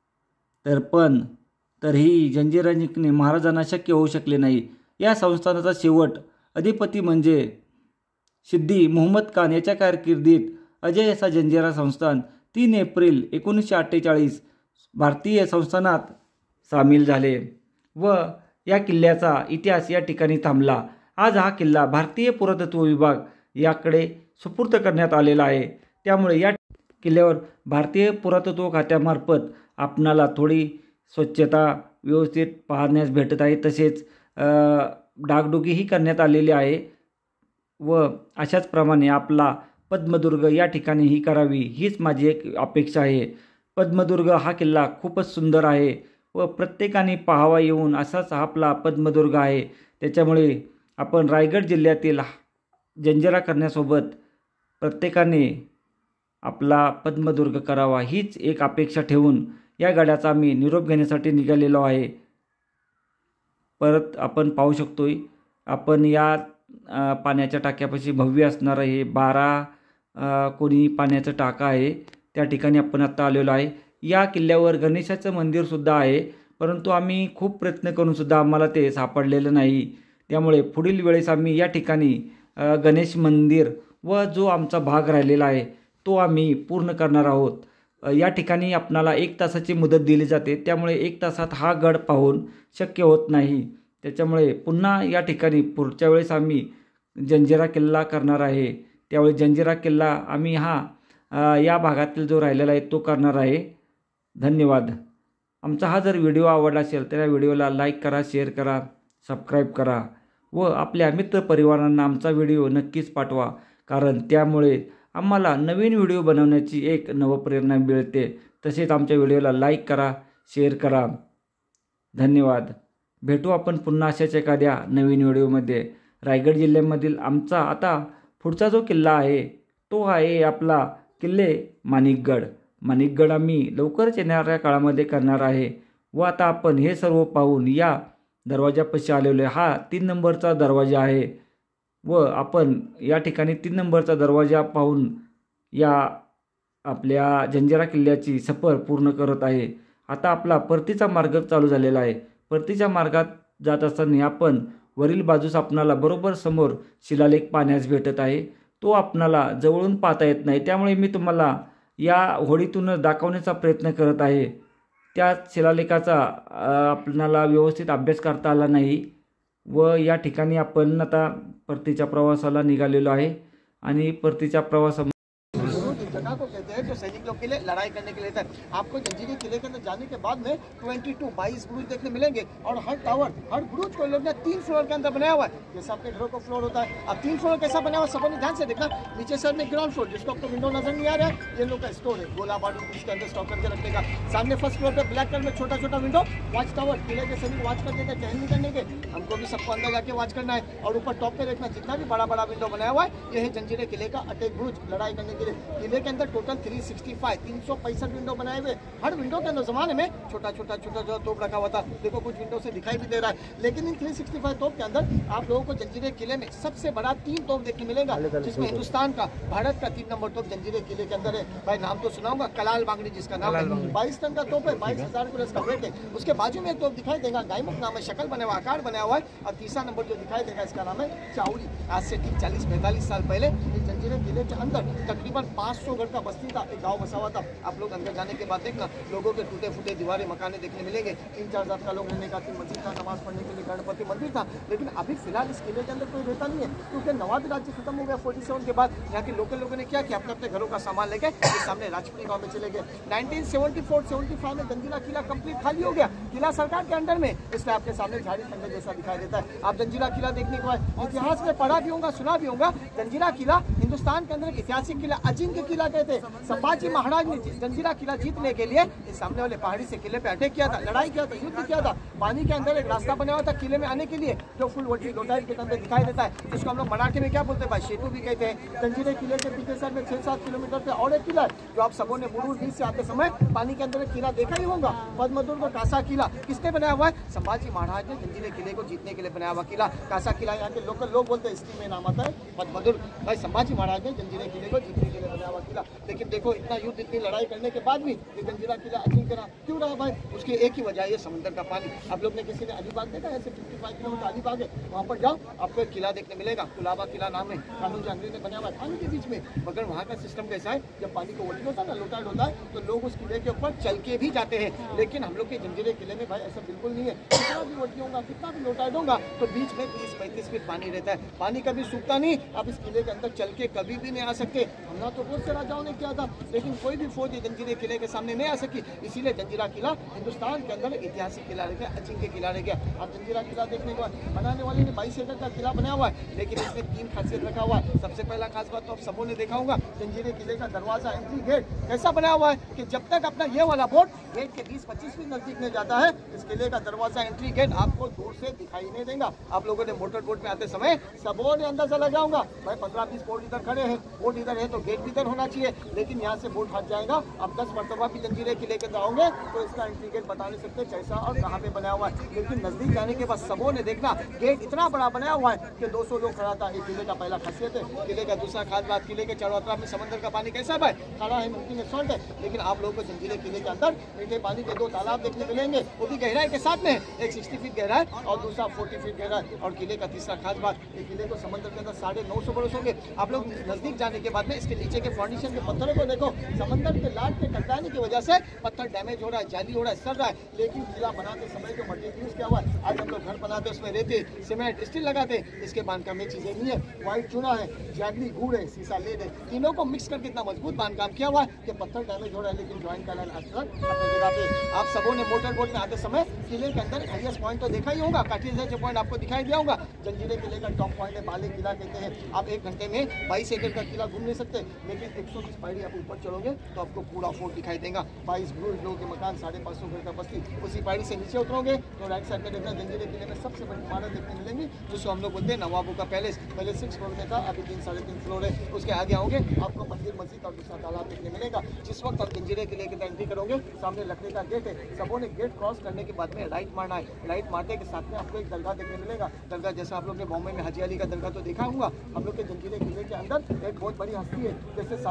तरीही जंजिरा जिंकणे महाराजांना शक्य होऊ शकले नाही. या संस्थानाचा शेवट अधिपती म्हणजे सिद्दी मुहम्मद खान याच्या कारकिर्दीत अजय असा जंजिरा संस्थान 3 एप्रिल 1948 भारतीय संस्थानात सामील झाले व या किल्ल्याचा इतिहास या ठिकाणी थांबला. आज हा किल्ला भारतीय पुरातत्व विभाग याकडे सुपूर्द करण्यात आलेला आहे. त्यामुळे या किल्ल्यावर भारतीय पुरातत्व खात्यामार्फत आपणाला थोडी स्वच्छता व्यवस्थित पाहण्यास भेटत आहे. तसेच डागडुगीही करण्यात आलेली आहे व अशाच प्रमाणे आपला पद्मदुर्ग या ठिकाणी ही करावी हीच माझी एक अपेक्षा आहे. पद्मदुर्ग हा किल्ला खूपच सुंदर आहे व प्रत्येकाने पाहावा येऊन असाच आपला पद्मदुर्ग आहे. त्याच्यामुळे आपण रायगड जिल्ह्यातील जंजिरा करण्यासोबत प्रत्येकाने आपला पद्मदुर्ग करावा हीच एक अपेक्षा ठेवून या गडाचा मी निरोप घेण्यासाठी निघालेलो आहे. परत आपण पाहू शकतोय आपण या पाण्याच्या टाक्यापाशी भव्य असणारं हे 12 कोणी पाण्याचं टाका आहे. त्या ठिकाणी आपण आत्ता आलेलो आहे. या किल्ल्यावर गणेशाचं मंदिरसुद्धा आहे, परंतु आम्ही खूप प्रयत्न करूनसुद्धा आम्हाला ते सापडलेलं नाही. त्यामुळे पुढील वेळेस आम्ही या ठिकाणी गणेश मंदिर व जो आमचा भाग राहिलेला आहे तो आम्ही पूर्ण करणार आहोत. या ठिकाणी आपणाला 1 तासाची मुदत दिली जाते. त्यामुळे 1 तासात हा गड पाहून शक्य होत नाही. त्याच्यामुळे पुन्हा या ठिकाणी पुढच्या वेळेस आम्ही जंजिरा किल्ला करणार आहे. त्यावेळी जंजिरा किल्ला आम्ही या भागातील जो राहिलेला आहे तो करणार आहे. धन्यवाद. आमचा हा जर व्हिडिओ आवडला असेल तर या व्हिडिओला लाईक करा, शेअर करा, सबस्क्राईब करा व आपल्या मित्रपरिवारांना आमचा व्हिडिओ नक्कीच पाठवा, कारण त्यामुळे आम्हाला नवीन व्हिडिओ बनवण्याची एक नवप्रेरणा मिळते. तसेच आमच्या व्हिडिओला लाईक करा, शेअर करा. धन्यवाद. भेटू आपण पुन्हा अशाच एखाद्या नवीन व्हिडिओमध्ये. रायगड जिल्ह्यामधील आमचा आता पुढचा जो किल्ला आहे तो आहे आपला किल्ले माणिकगड. माणिकगड आम्ही लवकरच येणाऱ्या काळामध्ये करणार आहे. व आता आपण हे सर्व पाहून या दरवाजापाशी आलेलो आहे. हा 3 नंबरचा दरवाजा आहे व आपण या ठिकाणी 3 नंबरचा दरवाजा पाहून या आपल्या जंजिरा किल्ल्याची सफर पूर्ण करत आहे. आता आपला परतीचा मार्ग चालू झालेला आहे. परतीच्या मार्गात जात असताना आपण वरील बाजूस आपणाला बरोबर समोर शिलालेख पाहण्यास भेटत आहे. तो आपणाला जवळून पाहता येत नाही, त्यामुळे मी तुम्हाला या होडीतून दाखवण्याचा प्रयत्न करत आहे. त्या शिलालेखाचा आपणाला व्यवस्थित अभ्यास करता आला नाही व या ठिकाणी आपण आता परतीच्या प्रवासाला निघालेलो आहे आणि परतीच्या प्रवासा जगह को कहते हैं जो सैनिक लोग के लिए लड़ाई करने के लिए था। आपको जंजीरी किले के अंदर जाने के बाद में 22 बुरुज देखने मिलेंगे और हर टावर हर बुरुज को लोग ने 3 फ्लोर के अंदर बनाया हुआ है। जैसे आपके घरों को फ्लोर होता है, अब 3 फ्लोर कैसा बना हुआ सबको ध्यान से देखना। नीचे साइड में ग्राउंड फ्लोर जिसको आपको विंडो नजर नहीं आ रहा है, ये लोग का स्टोर है, गोला बारूद इसके अंदर स्टॉक करके रखने का। सामने फर्स्ट फ्लोर पे ब्लैक कलर में छोटा छोटा विंडो, वॉच टावर, किले के सैनिक वॉच करते थे, टहल नहीं करने के, हमको भी सबको अंदर जाके वॉच करना है। और ऊपर टॉप पे देखना जितना भी बड़ा बड़ा विंडो बनाया हुआ है, ये है जंजीरे किले का अटैक बुरुज, लड़ाई करने के लिए। किले के अंदर टोटल 365 विंडो बनाए हुए, हर विंडो के अंदर जमाने में छोटा छोटा तोप रखा हुआ था। देखो कुछ विंडो से दिखाई भी दे रहा है, लेकिन इन 365 तोप के अंदर आप लोगों को जंजीरे किले में सबसे बड़ा 3 तोप देखने मिलेगा, जिसमें हिंदुस्तान का भारत का 3 नंबर तोप जंजीरे किले के अंदर है। भाई नाम तो सुनाऊंगा, कलाल बांगड़ी जिसका नाम है, 22 टन का तोप है, 22,000 प्लस का वेट है। उसके बाजू में एक तोप दिखाई देगा, गायमुख नाम है, शक्ल बना हुआ, आकार बना हुआ है। और तीसरा नंबर जो दिखाई देगा इसका नाम है चाउरी। आज से ठीक 40-45 साल पहले इस जंजीरे किले के अंदर तकरीबन 500 घर का बस्ती था, एक गाँव बसा हुआ था। आप लोग अंदर जाने के बाद देखना लोगों के टूटे फूटे दीवारें मकाने देखने मिलेंगे। 3-4 जात का लोग रहने का, 3 मस्जिद था, नमाज पढ़ने के लिए गणपति मंदिर था। लेकिन अभी फिलहाल इस किले के अंदर कोई रहता नहीं है, क्योंकि नवाबी राज्य खत्म हो गया 47 के बाद। यहाँ के लोकल लोगों ने क्या किया, अपने अपने घरों का सामान लेके सामने राजपुरी गाँव में चले गए। 1974-75 में जंजीरा किला कंप्लीट खाली हो गया, किला सरकार के अंडर में, इसलिए आपके सामने झाड़ी खंडर जैसा दिखाई देता है। आप जंजीरा किला देखने को आए, इतिहास में पढ़ा भी होगा, सुना भी होगा। जंजीरा किला हिंदुस्तान के अंदर एक ऐतिहासिक किला, अजिंक्य किला कहते हैं। संभाजी महाराज ने जंजीरा किला जीतने के लिए इस सामने वाले पहाड़ी से किले पे अटैक किया था, लड़ाई किया था, युद्ध किया था। पानी के अंदर एक रास्ता बना हुआ था किले में आने के लिए, जो फुल वटी लोटाई के अंदर दिखाई देता है, जिसको हम लोग मराठी में क्या बोलते हैं भाई, सेतु भी कहते हैं। जंजीरे किले के पीछे साइड में 6-7 किलोमीटर पे और एक किला है, जो आप सबों ने मुरूर बीच से आते समय पानी के अंदर एक किला देखा ही होगा, पद्मदुर्ग कासा किला। किसने बनाया हुआ है, संभाजी महाराज ने जंजीरे किले को जीतने के लिए बनाया हुआ किला, कासा किला। यहाँ के लोकल लोग बोलते हैं, इसकी में नाम आता है पद्मदुर्ग। भाई संभाजी महाराज ने जंजीरे किले को जीतने के लिए बनाया हुआ किला। लेकिन देखो इतना युद्ध, इतनी लड़ाई करने के बाद भी ये जंजीरा किला अजिंक्य रहा। क्यों रहा भाई, उसकी एक ही वजह है, समंदर का पानी। आप लोग ने किसी ने अलीबाग देखा है, 55 किलोमीटर अलीबाग है, वहाँ पर जाओ आपको एक किला देखने मिलेगा, कुलाबा किला नाम है, कानून जंगली ने बनाया हुआ है पानी के बीच में। मगर वहाँ का सिस्टम कैसा है, जब पानी को वोटिंग होता है ना, लोटाइड होता है, तो लोग उस किले के ऊपर चल के भी जाते हैं। लेकिन हम लोग के जंजीरे किले में भाई ऐसा बिल्कुल नहीं है, कितना भी वोटिंग होगा, कितना भी लोटाइड होगा, तो बीच में 30-35 फीट पानी रहता है, पानी कभी सूखता नहीं। आप इस किले के अंदर चल के कभी भी नहीं आ सकते। हमला तो बहुत से राजाओं ने किया था, लेकिन कोई भी फौज जंजीरे किले के सामने नहीं आ सकी। इसीलिए जंजीरा किला हिंदुस्तान के अंदर ऐतिहासिक किला रह गया, अजिंक्य किला रह गया। आप जंजीरा किला देखने को बनाने वाले ने 22 एकड़ का किला बनाया हुआ है, लेकिन इसमें 3 खासियत रखा हुआ है। सबसे पहला खास बात तो आप सबों ने देखा होगा, जंजीरे किले का दरवाजा, एंट्री गेट ऐसा बनाया हुआ है कि जब तक अपना ये वाला बोट गेट के 20-25 फीट नजदीक में जाता है, इस किले का दरवाजा, एंट्री गेट आपको दूर से दिखाई नहीं देगा। आप लोगों ने मोटर बोट में आते समय सबों ने अंदाजा लगाऊंगा भाई 15-20 बोट इधर खड़े हैं, बोट इधर है तो गेट भी इधर होना चाहिए। लेकिन यहाँ से बोट हट जाएगा, आप 10 मरतबा भी जंजीरे किले के अंदर आओगे तो इसका एंट्री गेट बता नहीं सकते कैसा और कहाँ पे बनाया हुआ है। लेकिन नजदीक जाने के बाद सबों ने देखना गेट इतना बड़ा बनाया हुआ है कि 200 लोग खड़ा था। ये किले का पहला खासियत है। किले का दूसरा खास बात, किले के चारों तरफ में समंदर का पानी कैसा है, खड़ा है, मिट्टी में सॉल्ट है। लेकिन आप लोगों को जंजीरे किले के अंदर मीठे पानी के 2 तालाब देखने मिलेंगे, वो भी गहराई के साथ में, एक 60 फीट गहरा है और दूसरा 40 फीट गहरा है। और किले का तीसरा खास बात, ये किले को समंदर के अंदर 950 बरस हो गए। आप लोग नजदीक जाने के बाद में इसके नीचे के फाउंडेशन के पत्थरों को देखो, समंदर के लाट के टकराने की वजह से पत्थर डैमेज हो रहा है, जाली हो रहा है, सड़ रहा है। लेकिन किला बनाते समय जो मटेरियल यूज किया हुआ है, आज हम लोग घर बनाते उसमें रेते, सीमेंट, स्टील लगाते, इसके बांधकाम में चीजें नहीं है। व्हाइट चूना है, जागली गुड़ है, सीसा लेड है, तीनों को मिक्स करके इतना मजबूत बांधकाम किया हुआ है कि पत्थर डैमेज हो रहा है, लेकिन ज्वाइंट का लाइन आज तक अपनी जगह पे। आप सबों ने मोटर बोट में आते समय किले के अंदर हाईएस्ट पॉइंट तो देखा ही होगा, काठीजर जो पॉइंट आपको दिखाई दिया होगा। जंजीरे किले का टॉप पॉइंट है, बाले किला कहते हैं। आप 1 घंटे में 22 एकड़ का किला घूम नहीं सकते, लेकिन 120 पायरी आप ऊपर चढ़ोगे तो आपको पूरा फोर्ट दिखाई देगा। 22 ब्रूज लोगों के मकान, 550 घर का बस्ती। उसी पायरी से नीचे उतरोगे तो राइट साइड में देखना जंजीरे किले में सबसे बड़ी इमारत देखने मिलेंगी, जिसको हम लोग बोलते हैं नवाबों का पैलेस। पहले 6 फ्लोर में था, अभी 3-3.5 फ्लोर है। उसके आगे आओगे आपको मंदिर, मस्जिद और दूसरा तालाब देखने मिलेगा। जिस वक्त आप जंजीरे किले के एंट्री करोगे, सामने लकड़ी का गेट है। सबों ने गेट क्रॉस करने के बाद में राइट मारना है। राइट मारने के साथ में आपको एक दरगाह देखने मिलेगा। दरगाह जैसा आप लोग ने बॉम्बे में हाजी अली का दरगाह तो देखा होगा, हम लोग के जंजीरे किले के अंदर एक बहुत बड़ी हस्ती है, जैसे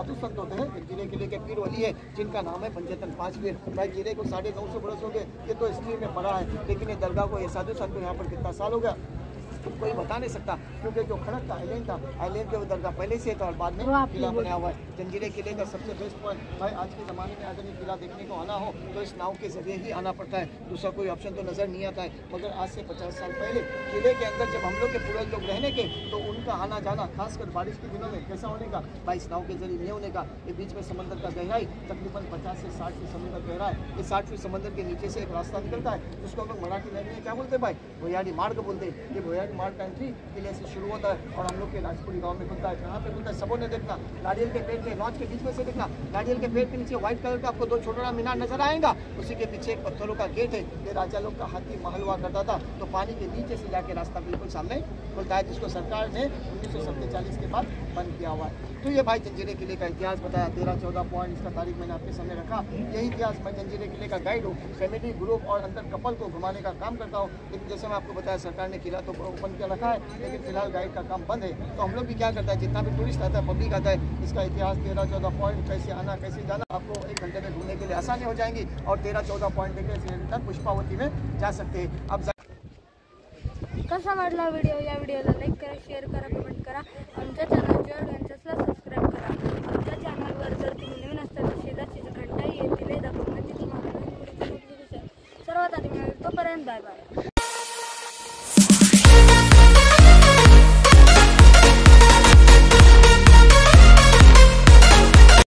साधु संत होते हैं जंजीरे किले के पीर वली है जिनका नाम है पंचतन 5 पीर। भाई किले को 950 बरस हो गए, ये तो हिस्ट्री में पड़ा है, लेकिन ये दरगाह को, ये साधु संत को यहाँ पर कितना साल हो गया कोई बता नहीं सकता, क्योंकि जो खड़क था आइलैंड के वो दरगाह पहले से था और बाद में किला बनाया हुआ है। जंजीरे किले का सबसे बेस्ट पॉइंट भाई, आज के ज़माने में अगर ये किला देखने को आना हो तो इस नाव के जरिए ही आना पड़ता है, दूसरा कोई ऑप्शन तो नज़र नहीं आता है। मगर आज से 50 साल पहले किले के अंदर जब हम लोग के पूर्वज लोग रहने के, तो उनका आना जाना खासकर बारिश के दिनों में कैसा होने का भाई, इस नाव के जरिए नहीं होने का। ये बीच में समंदर का गहराई तकरीबन 50 से 60 फीट समुद्र गहरा है। ये 60 फीट समंदर के नीचे से एक रास्ता निकलता है, जिसको हम लोग मराठी लैंग्वेज में क्या बोलते हैं भाई, भोयारी मार्ग बोलते हैं। ये भोयारी मार्ग का एंट्री किले से शुरू होता है और हम लोग के राजपुरी गांव में खुलता है। कहाँ पे खुलता है सबों ने देखना, नारियल के पेड़ के लॉन्च के बीच में से देखना, नारियल के पेड़ के नीचे व्हाइट कलर का आपको 2 छोटा मीनार नजर आएगा, उसी के पीछे एक पत्थरों का गेट है। ये राजा लोग का हाथी महल हुआ करता था, तो पानी के नीचे से जाके रास्ता बिल्कुल सामने खुलता है, जिसको सरकार ने 1947 के बाद बंद किया हुआ है। तो ये भाई जंजीरे किले का इतिहास बताया, 13-14 पॉइंट इसका तारीख मैंने आपके सामने रखा। यही इतिहास, मैं जंजीरे किले का गाइड हूँ, फैमिली ग्रुप और अंदर कपल को घुमाने का काम करता हूँ। लेकिन जैसे मैं आपको बताया सरकार ने किला तो ओपन किया रखा है, लेकिन फिलहाल गाइड का काम बंद है। तो हम लोग भी क्या करता है, जितना भी टूरिस्ट आता है, पब्लिक आता है, इसका इतिहास 13-14 पॉइंट, कैसे आना कैसे जाना, आपको 1 घंटे में घूमने के लिए आसानी हो जाएंगी और 13-14 पॉइंट देखकर पुष्पावती में जा सकते हैं। अब कसा वाटला व्हिडिओ, या व्हिडिओला लाईक करा, शेअर करा, कमेंट करा, आमच्या चॅनलच्या ऑडियन्सला सबस्क्राईब करा। आमच्या चॅनलवर जर तुम्ही नवीन असताल तर शेजारची जी घंटा येईल तिला दाखवून म्हणजे तुम्हाला नोटिफिकेशन सर्वात आधी मिळेल। तोपर्यंत बाय बाय।